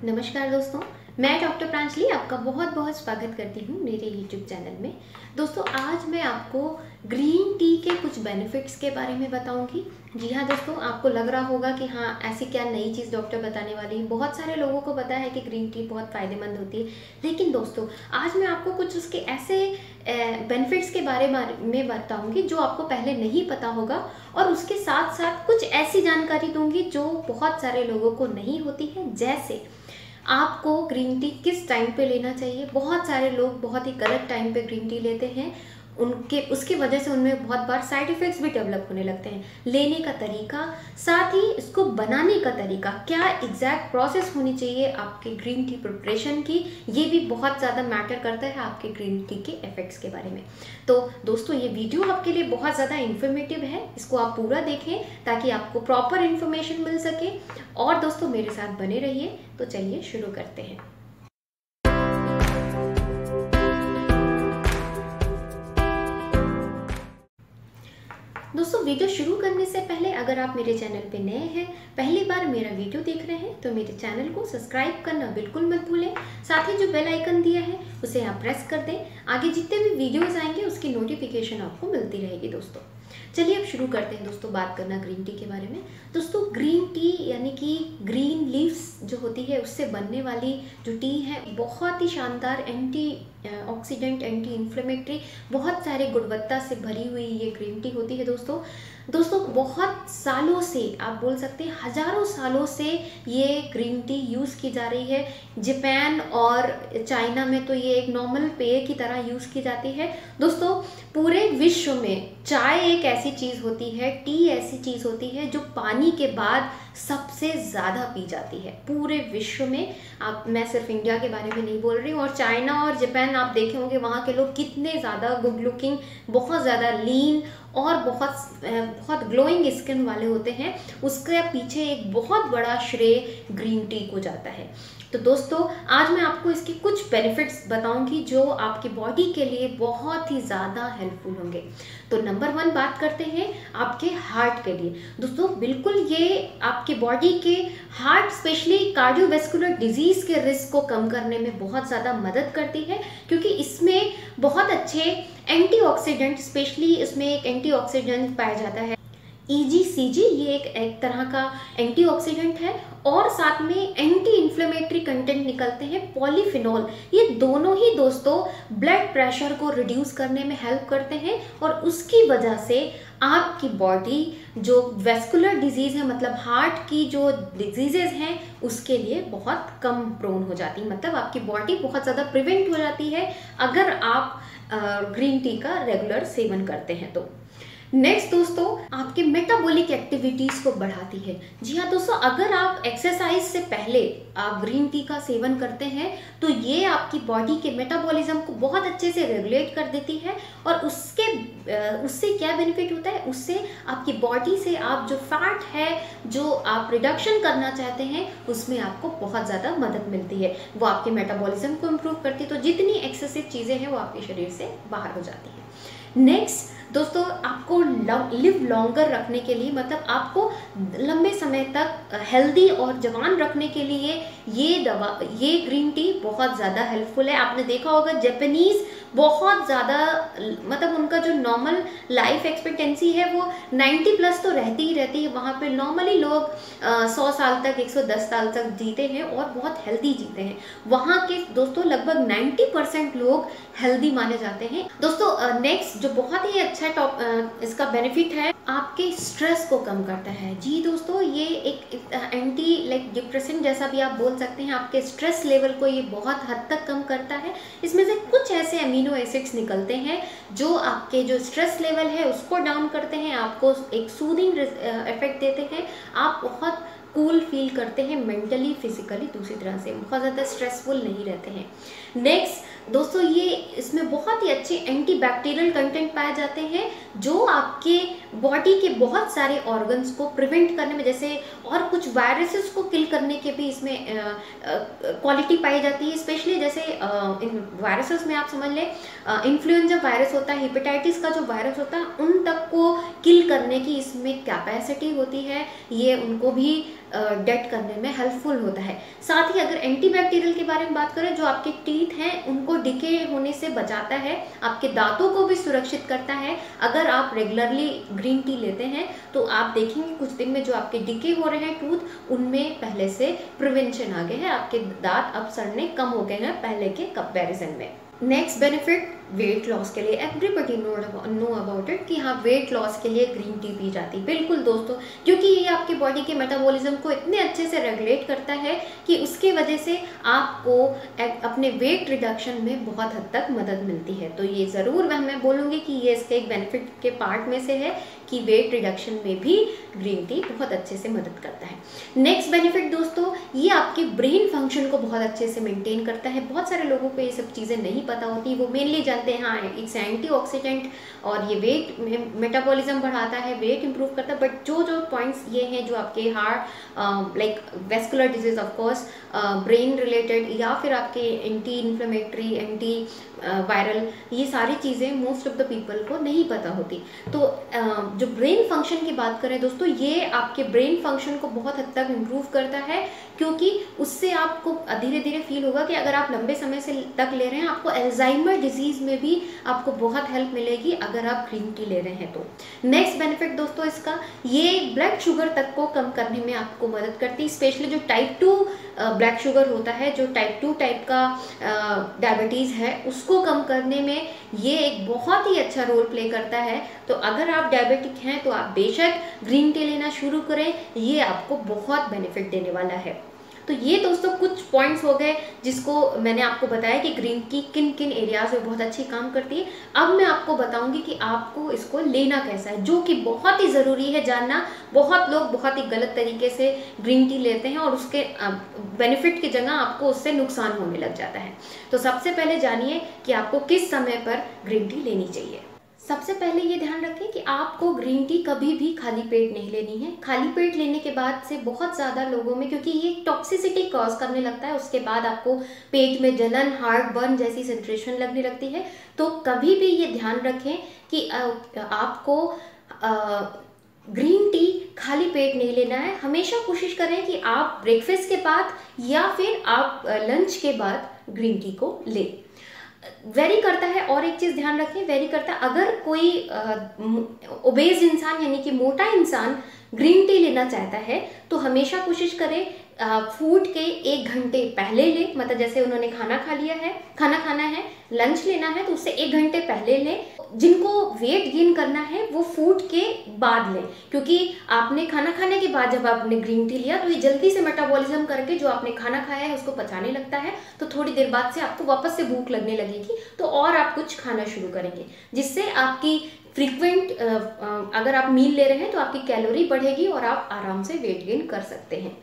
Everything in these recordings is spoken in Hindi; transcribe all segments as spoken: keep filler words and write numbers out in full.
नमस्कार दोस्तों, मैं डॉक्टर प्रांजलि आपका बहुत बहुत स्वागत करती हूँ मेरे यूट्यूब चैनल में। दोस्तों, आज मैं आपको ग्रीन टी के कुछ बेनिफिट्स के बारे में बताऊंगी। जी हाँ दोस्तों, आपको लग रहा होगा कि हाँ ऐसी क्या नई चीज़ डॉक्टर बताने वाली है। बहुत सारे लोगों को पता है कि ग्रीन टी बहुत फ़ायदेमंद होती है, लेकिन दोस्तों आज मैं आपको कुछ उसके ऐसे बेनिफिट्स के बारे में बताऊंगी जो आपको पहले नहीं पता होगा, और उसके साथ साथ कुछ ऐसी जानकारी दूंगी जो बहुत सारे लोगों को नहीं होती है। जैसे आपको ग्रीन टी किस टाइम पे लेना चाहिए। बहुत सारे लोग बहुत ही गलत टाइम पे ग्रीन टी लेते हैं, उनके उसकी वजह से उनमें बहुत बार साइड इफ़ेक्ट्स भी डेवलप होने लगते हैं। लेने का तरीका, साथ ही इसको बनाने का तरीका, क्या एग्जैक्ट प्रोसेस होनी चाहिए आपके ग्रीन टी प्रिपरेशन की, ये भी बहुत ज़्यादा मैटर करता है आपके ग्रीन टी के इफ़ेक्ट्स के बारे में। तो दोस्तों, ये वीडियो आपके लिए बहुत ज़्यादा इन्फॉर्मेटिव है, इसको आप पूरा देखें ताकि आपको प्रॉपर इन्फॉर्मेशन मिल सके। और दोस्तों मेरे साथ बने रहिए। तो चलिए शुरू करते हैं। दोस्तों, वीडियो शुरू करने से पहले अगर आप मेरे चैनल पे नए हैं, पहली बार मेरा वीडियो देख रहे हैं, तो मेरे चैनल को सब्सक्राइब करना बिल्कुल मत भूलें। साथ ही जो बेल आइकन दिया है उसे आप प्रेस कर दें। आगे जितने भी वीडियोस आएंगे उसकी नोटिफिकेशन आपको मिलती रहेगी। दोस्तों चलिए अब शुरू करते हैं दोस्तों बात करना ग्रीन टी के बारे में। दोस्तों, ग्रीन टी यानी कि ग्रीन लीव्स जो होती है उससे बनने वाली जो टी है, बहुत ही शानदार एंटी ऑक्सीडेंट, एंटी इन्फ्लेमेटरी, बहुत सारे गुणवत्ता से भरी हुई ये ग्रीन टी होती है। दोस्तों दोस्तों बहुत सालों से, आप बोल सकते हैं हजारों सालों से ये ग्रीन टी यूज़ की जा रही है। जापान और चाइना में तो ये एक नॉर्मल पेय की तरह यूज़ की जाती है। दोस्तों पूरे विश्व में चाय एक ऐसी चीज़ होती है, टी ऐसी चीज़ होती है जो पानी के बाद सबसे ज़्यादा पी जाती है पूरे विश्व में। आप, मैं सिर्फ इंडिया के बारे में नहीं बोल रही हूँ। और चाइना और जापान आप देखे होंगे वहाँ के लोग कितने ज़्यादा गुड लुकिंग, बहुत ज़्यादा लीन और बहुत बहुत ग्लोइंग स्किन वाले होते हैं। उसके पीछे एक बहुत बड़ा श्रेय ग्रीन टी को जाता है। तो दोस्तों आज मैं आपको इसके कुछ बेनिफिट्स बताऊंगी जो आपकी बॉडी के लिए बहुत ही ज़्यादा हेल्पफुल होंगे। तो नंबर वन बात करते हैं आपके हार्ट के लिए। दोस्तों बिल्कुल ये आपके बॉडी के हार्ट, स्पेशली कार्डियोवैस्कुलर डिजीज़ के रिस्क को कम करने में बहुत ज़्यादा मदद करती है, क्योंकि इसमें बहुत अच्छे एंटीऑक्सीडेंट, स्पेशली इसमें एक एंटीऑक्सीडेंट पाया जाता है ई जी सी जी। ये एक एक तरह का एंटीऑक्सीडेंट है, और साथ में एंटी इन्फ्लेमेटरी कंटेंट निकलते हैं पॉलीफिनॉल। ये दोनों ही दोस्तों ब्लड प्रेशर को रिड्यूस करने में हेल्प करते हैं, और उसकी वजह से आपकी बॉडी जो वेस्कुलर डिजीज़ है, मतलब हार्ट की जो डिजीजेज हैं, उसके लिए बहुत कम प्रोन हो जाती है। मतलब आपकी बॉडी बहुत ज़्यादा प्रिवेंट हो जाती है अगर आप ग्रीन टी का रेगुलर सेवन करते हैं। तो नेक्स्ट दोस्तों, आपके मेटाबॉलिक एक्टिविटीज़ को बढ़ाती है। जी हाँ दोस्तों, अगर आप एक्सरसाइज से पहले आप ग्रीन टी का सेवन करते हैं तो ये आपकी बॉडी के मेटाबॉलिज्म को बहुत अच्छे से रेगुलेट कर देती है। और उसके उससे क्या बेनिफिट होता है, उससे आपकी बॉडी से आप जो फैट है जो आप रिडक्शन करना चाहते हैं उसमें आपको बहुत ज़्यादा मदद मिलती है। वो आपके मेटाबॉलिज्म को इम्प्रूव करती है। तो जितनी एक्सेसिव चीज़ें हैं वो आपके शरीर से बाहर हो जाती है। नेक्स्ट दोस्तों, आपको लिव लॉन्गर रखने के लिए, मतलब आपको लंबे समय तक हेल्दी और जवान रखने के लिए ये दवा, ये ग्रीन टी बहुत ज़्यादा हेल्पफुल है। आपने देखा होगा जापानीज़ बहुत ज़्यादा, मतलब उनका जो नॉर्मल लाइफ एक्सपेक्टेंसी है वो नब्बे प्लस तो रहती ही रहती है। वहाँ पे नॉर्मली लोग सौ साल तक, एक सौ दस साल तक जीते हैं और बहुत हेल्दी जीते हैं। वहाँ के दोस्तों लगभग नब्बे परसेंट लोग हेल्दी माने जाते हैं। दोस्तों नेक्स्ट जो बहुत ही अच्छा टॉप इसका बेनिफिट है, आपके स्ट्रेस को कम करता है। जी दोस्तों, ये एक एंटी लाइक डिप्रेशन जैसा भी आप बोल सकते हैं। आपके स्ट्रेस लेवल को ये बहुत हद तक कम करता है। इसमें से कुछ ऐसे अमीनो एसिड्स निकलते हैं जो आपके जो स्ट्रेस लेवल है उसको डाउन करते हैं, आपको एक सूदिंग इफेक्ट देते हैं। आप बहुत कूल फील करते हैं मेंटली, फिजिकली, दूसरी तरह से बहुत ज़्यादा स्ट्रेसफुल नहीं रहते हैं। नेक्स्ट दोस्तों, ये इसमें बहुत ही अच्छे एंटी बैक्टीरियल कंटेंट पाए जाते हैं जो आपके बॉडी के बहुत सारे ऑर्गन्स को प्रिवेंट करने में, जैसे और कुछ वायरसेस को किल करने के भी इसमें क्वालिटी पाई जाती है। स्पेशली जैसे आ, इन वायरसेस में आप समझ लें, इन्फ्लुएंजा वायरस होता है, हेपेटाइटिस का जो वायरस होता है, उन तक को किल करने की इसमें कैपेसिटी होती है। ये उनको भी डेट करने में हेल्पफुल होता है। साथ ही अगर एंटीबैक्टीरियल के बारे में बात करें, जो आपके टीथ हैं उनको डिके होने से बचाता है, आपके दांतों को भी सुरक्षित करता है। अगर आप रेगुलरली ग्रीन टी लेते हैं तो आप देखेंगे कुछ दिन में जो आपके डिके हो रहे हैं टूथ, उनमें पहले से प्रिवेंशन आ गया है, आपके दांत अब सड़ने कम हो गए हैं पहले के कंपैरिजन में। नेक्स्ट बेनिफिट वेट लॉस के लिए, everybody know know about it कि हाँ वेट लॉस के लिए ग्रीन टी पी जाती है। बिल्कुल दोस्तों, क्योंकि ये आपकी बॉडी के मेटाबॉलिज्म को इतने अच्छे से रेगुलेट करता है कि उसके वजह से आपको अपने वेट रिडक्शन में बहुत हद तक मदद मिलती है। तो ये ज़रूर वह मैं बोलूँगी कि ये इसके एक बेनिफिट के पार्ट में से है कि वेट रिडक्शन में भी ग्रीन टी बहुत अच्छे से मदद करता है। नेक्स्ट बेनिफिट दोस्तों, ये आपके ब्रेन फंक्शन को बहुत अच्छे से मेंटेन करता है। बहुत सारे लोगों को ये सब चीज़ें नहीं पता होती, वो मेनली जानते हैं हाँ इट्स एंटीऑक्सीडेंट और ये वेट मेटाबॉलिज्म बढ़ाता है, वेट इंप्रूव करता है, बट जो जो पॉइंट्स ये हैं जो आपके heart like vascular disease of course, brain related या फिर आपके एंटी इन्फ्लेमेटरी, एंटी वायरल, ये सारी चीज़ें मोस्ट ऑफ द पीपल को नहीं पता होती। तो uh, जो ब्रेन फंक्शन की बात करें दोस्तों, ये आपके ब्रेन फंक्शन को बहुत हद तक इम्प्रूव करता है, क्योंकि उससे आपको धीरे धीरे फील होगा कि अगर आप लंबे समय से तक ले रहे हैं, आपको अल्जाइमर डिजीज में भी आपको बहुत हेल्प मिलेगी अगर आप ग्रीन टी ले रहे हैं तो। नेक्स्ट बेनिफिट दोस्तों इसका, ये ब्लड शुगर तक को कम करने में आपको मदद करती है, स्पेशली जो टाइप टू ब्लड शुगर होता है, जो टाइप टू टाइप का डायबिटीज़ है, उसको कम करने में ये एक बहुत ही अच्छा रोल प्ले करता है। तो अगर आप डायबिटिक हैं तो आप बेशक ग्रीन टी लेना शुरू करें, ये आपको बहुत बेनिफिट देने वाला है। तो ये दोस्तों कुछ पॉइंट्स हो गए जिसको मैंने आपको बताया कि ग्रीन टी किन किन एरियाज में बहुत अच्छी काम करती है। अब मैं आपको बताऊंगी कि आपको इसको लेना कैसा है, जो कि बहुत ही ज़रूरी है जानना। बहुत लोग बहुत ही गलत तरीके से ग्रीन टी लेते हैं और उसके बेनिफिट की जगह आपको उससे नुकसान होने लग जाता है। तो सबसे पहले जानिए कि आपको किस समय पर ग्रीन टी लेनी चाहिए। सबसे पहले ये ध्यान रखें कि आपको ग्रीन टी कभी भी खाली पेट नहीं लेनी है। खाली पेट लेने के बाद से बहुत ज़्यादा लोगों में, क्योंकि ये टॉक्सिसिटी कॉज करने लगता है, उसके बाद आपको पेट में जलन, हार्ट बर्न जैसी सेंसेशन लगने लगती है। तो कभी भी ये ध्यान रखें कि आपको ग्रीन टी खाली पेट नहीं लेना है। हमेशा कोशिश करें कि आप ब्रेकफास्ट के बाद या फिर आप लंच के बाद ग्रीन टी को लें। वेरी करता है, और एक चीज़ ध्यान रखें, वेरी करता है अगर कोई ओबेज इंसान यानी कि मोटा इंसान ग्रीन टी लेना चाहता है तो हमेशा कोशिश करें फूड के एक घंटे पहले ले। मतलब जैसे उन्होंने खाना खा लिया है, खाना खाना है, लंच लेना है तो उससे एक घंटे पहले ले। जिनको वेट गेन करना है वो फूड के बाद लें, क्योंकि आपने खाना खाने के बाद जब आपने ग्रीन टी लिया तो ये जल्दी से मेटाबॉलिज्म करके जो आपने खाना खाया है उसको पचाने लगता है। तो थोड़ी देर बाद से आपको वापस से भूख लगने लगेगी, तो और आप कुछ खाना शुरू करेंगे, जिससे आपकी फ्रीक्वेंट अगर आप मील ले रहे हैं तो आपकी कैलोरी बढ़ेगी और आप आराम से वेट गेन कर सकते हैं।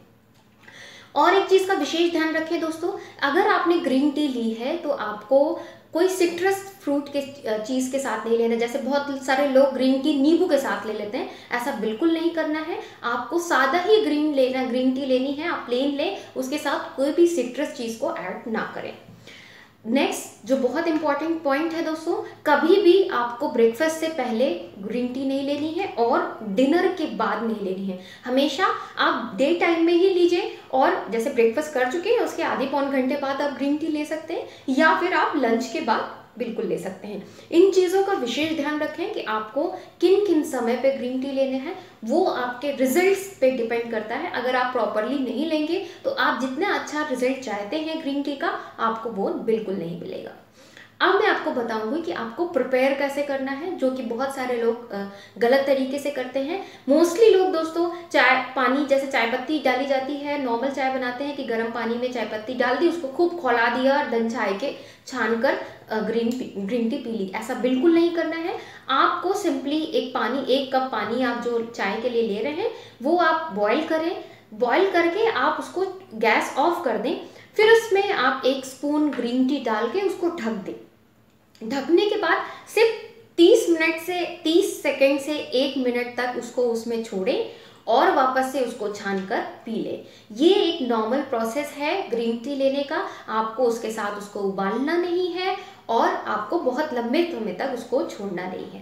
और एक चीज़ का विशेष ध्यान रखें दोस्तों, अगर आपने ग्रीन टी ली है तो आपको कोई सिट्रस फ्रूट के चीज़ के साथ नहीं लेना। जैसे बहुत सारे लोग ग्रीन टी नींबू के साथ ले लेते हैं, ऐसा बिल्कुल नहीं करना है। आपको सादा ही ग्रीन लेना, ग्रीन टी लेनी है, आप प्लेन लें, उसके साथ कोई भी सिट्रस चीज़ को ऐड ना करें। नेक्स्ट जो बहुत इंपॉर्टेंट पॉइंट है दोस्तों, कभी भी आपको ब्रेकफास्ट से पहले ग्रीन टी नहीं लेनी है और डिनर के बाद नहीं लेनी है। हमेशा आप डे टाइम में ही लीजिए, और जैसे ब्रेकफास्ट कर चुके हैं उसके आधे पौन घंटे बाद आप ग्रीन टी ले सकते हैं, या फिर आप लंच के बाद बिल्कुल ले सकते हैं। इन चीज़ों का विशेष ध्यान रखें कि आपको किन किन समय पे ग्रीन टी लेने हैं, वो आपके रिजल्ट्स पे डिपेंड करता है। अगर आप प्रॉपरली नहीं लेंगे तो आप जितना अच्छा रिजल्ट चाहते हैं ग्रीन टी का, आपको वो बिल्कुल नहीं मिलेगा। अब मैं आपको बताऊंगी कि आपको प्रिपेयर कैसे करना है, जो कि बहुत सारे लोग गलत तरीके से करते हैं। मोस्टली लोग दोस्तों चाय पानी, जैसे चाय पत्ती डाली जाती है, नॉर्मल चाय बनाते हैं कि गर्म पानी में चाय पत्ती डाल दी, उसको खूब खौला दिया और देन चाय के छान कर ग्रीन ग्रीन टी पी ली। ऐसा बिल्कुल नहीं करना है। आपको सिंपली एक पानी एक कप पानी आप जो चाय के लिए ले रहे हैं वो आप बॉयल करें। बॉयल करके आप उसको गैस ऑफ कर दें, फिर उसमें आप एक स्पून ग्रीन टी डाल के उसको ढक दें। ढकने के बाद सिर्फ तीस मिनट से तीस सेकंड से एक मिनट तक उसको उसमें छोड़ें और वापस से उसको छान कर पी ले। ये एक नॉर्मल प्रोसेस है ग्रीन टी लेने का। आपको उसके साथ उसको उबालना नहीं है और आपको बहुत लंबे समय तक उसको छोड़ना नहीं है।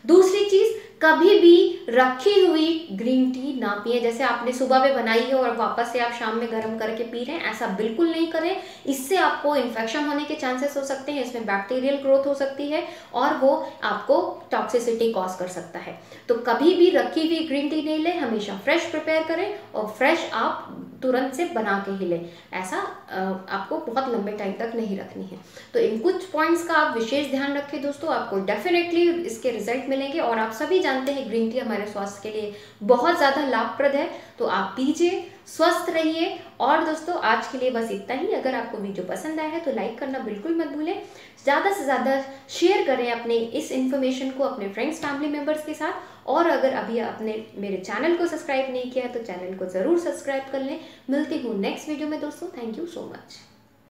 दूसरी चीज, कभी भी रखी हुई ग्रीन टी ना पिए। जैसे आपने सुबह में बनाई है और वापस से आप शाम में गर्म करके पी रहे हैं, ऐसा बिल्कुल नहीं करें। इससे आपको इन्फेक्शन होने के चांसेस हो सकते हैं, इसमें बैक्टीरियल ग्रोथ हो सकती है और वो आपको टॉक्सिसिटी कॉज कर सकता है। तो कभी भी रखी हुई ग्रीन टी नहीं लें, हमेशा फ्रेश प्रिपेयर करें और फ्रेश आप तुरंत से बना के ही लें। ऐसा आपको बहुत लंबे टाइम तक नहीं रखनी है। तो इन कुछ पॉइंट्स का आप विशेष ध्यान रखें दोस्तों, आपको डेफिनेटली इसके रिजल्ट मिलेंगे। और आप सभी जानते हैं ग्रीन टी हमारे स्वास्थ्य के लिए बहुत ज़्यादा लाभप्रद है, तो आप पीजिए, स्वस्थ रहिए। और दोस्तों आज के लिए बस इतना ही। अगर आपको वीडियो पसंद आया है तो लाइक करना बिल्कुल मत भूलें, ज़्यादा से ज़्यादा शेयर करें अपने इस इन्फॉर्मेशन को अपने फ्रेंड्स फैमिली मेम्बर्स के साथ। और अगर अभी आपने मेरे चैनल को सब्सक्राइब नहीं किया तो चैनल को ज़रूर सब्सक्राइब कर लें। मिलती हूँ नेक्स्ट वीडियो में दोस्तों। Thank you so much.